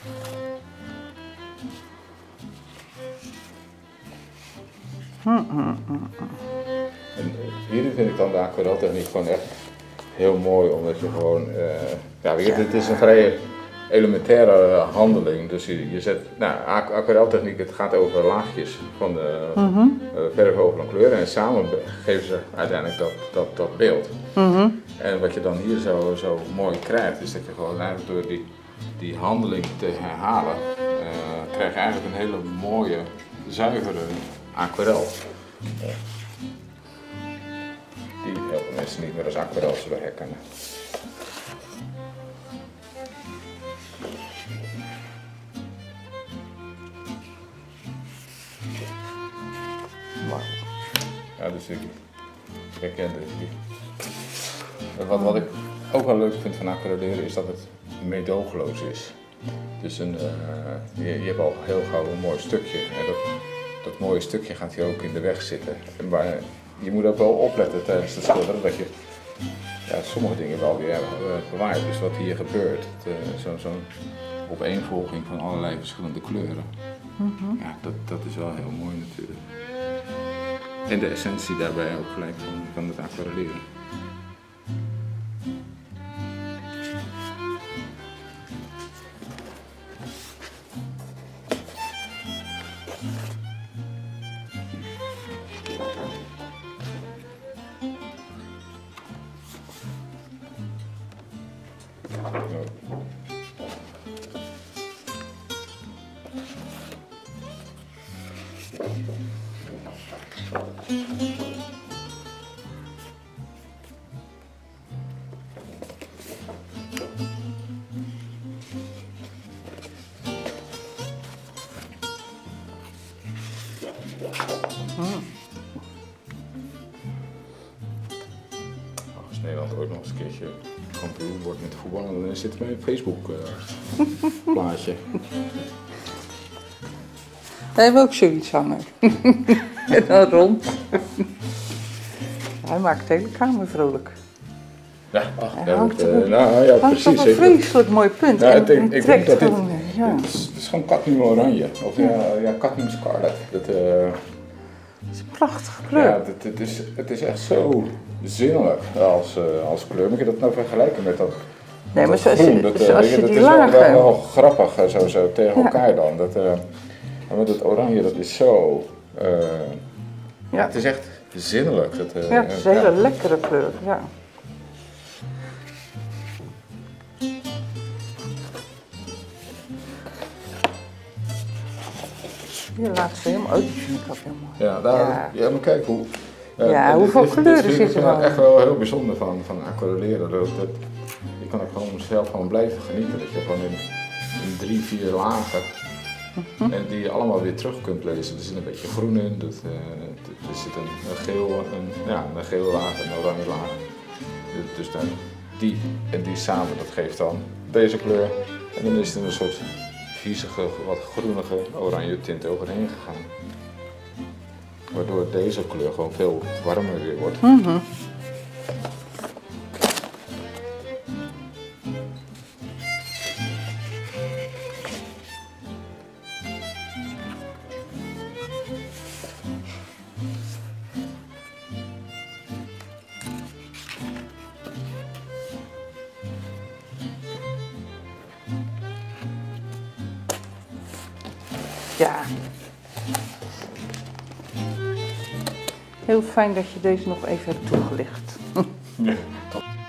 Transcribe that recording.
En hierin vind ik dan de aquareltechniek gewoon echt heel mooi, omdat je gewoon, ja, weet je, dit is een vrij elementaire handeling. Dus je zet, nou, aquareltechniek, het gaat over laagjes van de verf over een kleur en samen geven ze uiteindelijk dat beeld. En wat je dan hier zo mooi krijgt, is dat je gewoon eigenlijk door die handeling te herhalen, krijg je eigenlijk een hele mooie, zuivere aquarel. Die heel veel mensen niet meer als aquarel zullen herkennen. Ja, dus ik herken dit. Wat ik ook wel leuk vind van aquarelleren is dat het meedogenloos is. Dus je hebt al heel gauw een mooi stukje en dat mooie stukje gaat hier ook in de weg zitten. Maar je moet ook wel opletten tijdens het schilderen dat je sommige dingen wel weer bewaart. Dus wat hier gebeurt, zo'n opeenvolging van allerlei verschillende kleuren. Ja, dat is wel heel mooi natuurlijk. En de essentie daarbij ook gelijk van het aquarelleren. Als Nederland ook nog eens een keertje kampioen wordt met voetbal, dan zit mijn Facebook plaatje. Wij hebben ook zoiets hangen. En dan rond. Hij maakt de hele kamer vrolijk. Ja, ja, precies. Dat is een vreselijk mooi punt. Ja, ik denk dat dit, het is gewoon cadmium oranje, of cadmium scarlet. Het is een prachtige kleur. Ja, het is echt zo zinnelijk als kleur. Moet je dat nou vergelijken met dat? Nee, maar zoals je die lagen. Dat is wel grappig zo tegen elkaar dan. Maar dat oranje, dat is zo. Het is echt zinnelijk. Het is een hele lekkere kleur. Ja. Je laat ze helemaal uit, vind ik ook heel mooi. Ja, maar kijk hoe. Hoeveel kleuren zitten er nou? Echt wel heel bijzonder van aquarelleren. Je kan er gewoon zelf van blijven genieten. Dat je gewoon in 3, 4 lagen en die je allemaal weer terug kunt lezen. Er zit een beetje groen in, er zit een geel laag en een oranje laag. Dus dan die en die samen, dat geeft dan deze kleur. En dan is er een soort viezige, wat groenige oranje tint overheen gegaan. Waardoor deze kleur gewoon veel warmer weer wordt. Ja. Heel fijn dat je deze nog even hebt toegelicht. Ja, top.